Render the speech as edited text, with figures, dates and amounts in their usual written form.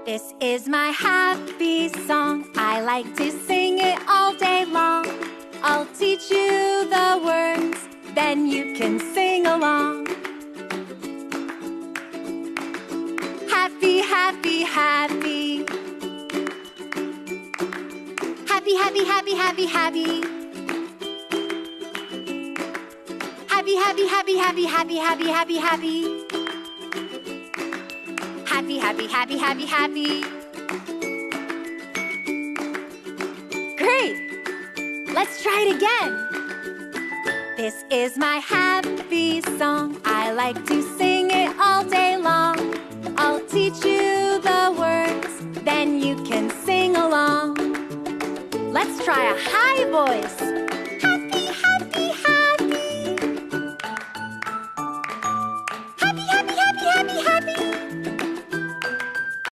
This is my happy song. I like to sing it all day long. I'll teach you the words, then you can sing along. Happy, happy, happy. Happy, happy, happy, happy, happy. Happy, happy, happy, happy, happy, happy, happy, happy. Happy, happy, happy, happy, happy. Great! Let's try it again. This is my happy song. I like to sing it all day long. I'll teach you the words, then you can sing along. Let's try a high voice.